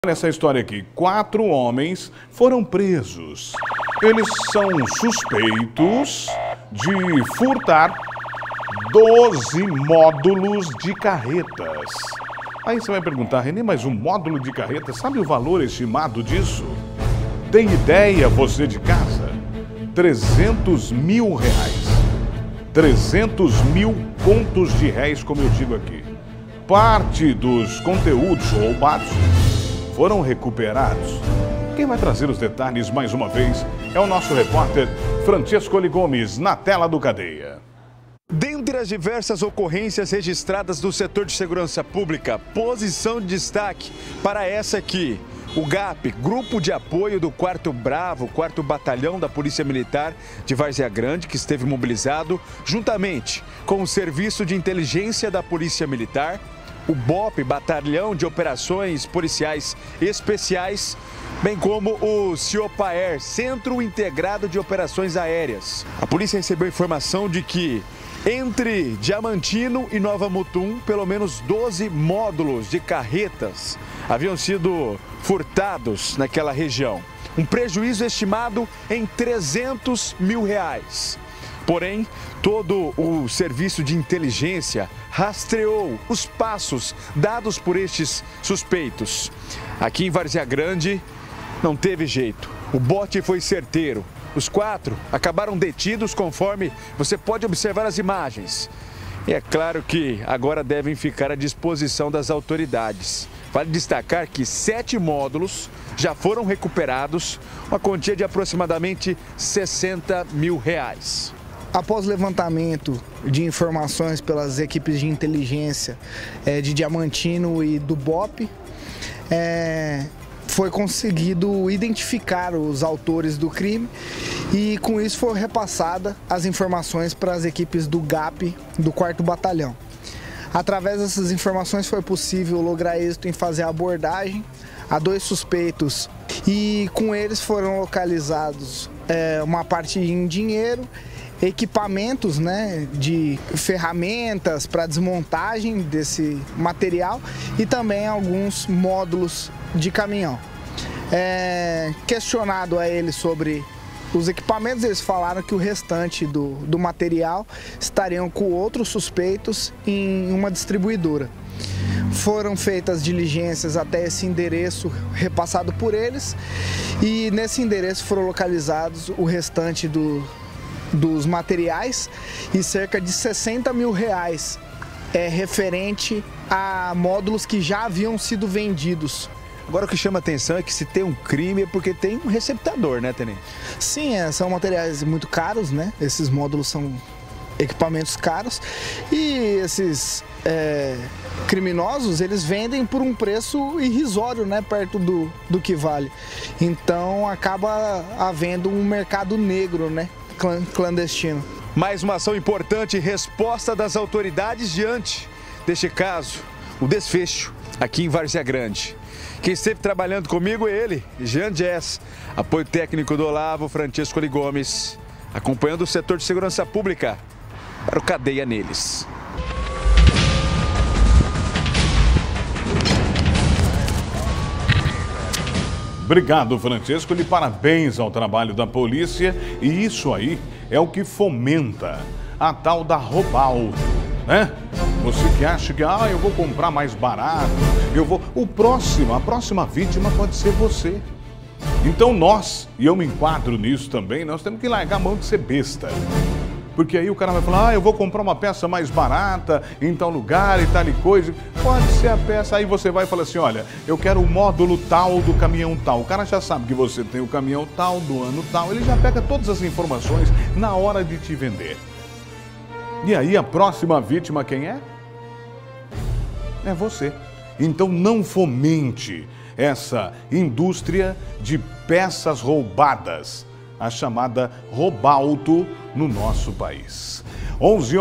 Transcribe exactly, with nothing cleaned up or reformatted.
Nessa história aqui, quatro homens foram presos. Eles são suspeitos de furtar doze módulos de carretas. Aí você vai perguntar, Renê, mas um módulo de carreta, sabe o valor estimado disso? Tem ideia, você de casa? trezentos mil reais. trezentos mil contos de réis, como eu digo aqui. Parte dos conteúdos roubados foram recuperados. Quem vai trazer os detalhes mais uma vez é o nosso repórter Francesco Gomes, na tela do Cadeia. Dentre as diversas ocorrências registradas no setor de segurança pública, posição de destaque para essa aqui. O GAP, Grupo de Apoio do quarto Bravo, quarto Batalhão da Polícia Militar de Várzea Grande, que esteve mobilizado juntamente com o Serviço de Inteligência da Polícia Militar, o BOP, Batalhão de Operações Policiais Especiais, bem como o CIOPAER, Centro Integrado de Operações Aéreas. A polícia recebeu informação de que entre Diamantino e Nova Mutum, pelo menos doze módulos de carretas haviam sido furtados naquela região. Um prejuízo estimado em trezentos mil reais. Porém, todo o serviço de inteligência rastreou os passos dados por estes suspeitos. Aqui em Várzea Grande não teve jeito. O bote foi certeiro. Os quatro acabaram detidos, conforme você pode observar as imagens. E é claro que agora devem ficar à disposição das autoridades. Vale destacar que sete módulos já foram recuperados, uma quantia de aproximadamente sessenta mil reais. Após o levantamento de informações pelas equipes de inteligência é, de Diamantino e do BOP, é, foi conseguido identificar os autores do crime e com isso foi repassada as informações para as equipes do GAP, do quarto Batalhão. Através dessas informações foi possível lograr êxito em fazer a abordagem a dois suspeitos e com eles foram localizados é, uma parte em dinheiro, equipamentos, né, de ferramentas para desmontagem desse material e também alguns módulos de caminhão. É, questionado a eles sobre os equipamentos, eles falaram que o restante do, do material estariam com outros suspeitos em uma distribuidora. Foram feitas diligências até esse endereço repassado por eles e nesse endereço foram localizados o restante do dos materiais e cerca de sessenta mil reais é referente a módulos que já haviam sido vendidos. Agora o que chama atenção é que se tem um crime é porque tem um receptador, né, Tenente? Sim, é, são materiais muito caros, né? Esses módulos são equipamentos caros e esses é, criminosos, eles vendem por um preço irrisório, né? Perto do, do que vale. Então acaba havendo um mercado negro, né? Clandestino. Mais uma ação importante, resposta das autoridades diante deste caso, o desfecho aqui em Várzea Grande. Quem esteve trabalhando comigo é ele, Jean Jess, apoio técnico do Olavo, Francesco Gomes, acompanhando o setor de segurança pública para o Cadeia neles. Obrigado, Francesco, e parabéns ao trabalho da polícia. E isso aí é o que fomenta a tal da roubaldo, né? Você que acha que, ah, eu vou comprar mais barato, eu vou... O próximo, a próxima vítima pode ser você. Então nós, e eu me enquadro nisso também, nós temos que largar a mão de ser besta. Porque aí o cara vai falar, ah, eu vou comprar uma peça mais barata em tal lugar e tal e coisa. Pode ser a peça, aí você vai e fala assim, olha, eu quero o módulo tal do caminhão tal. O cara já sabe que você tem o caminhão tal, do ano tal, ele já pega todas as informações na hora de te vender. E aí a próxima vítima quem é? É você. Então não fomente essa indústria de peças roubadas, a chamada roubaldo no nosso país. onze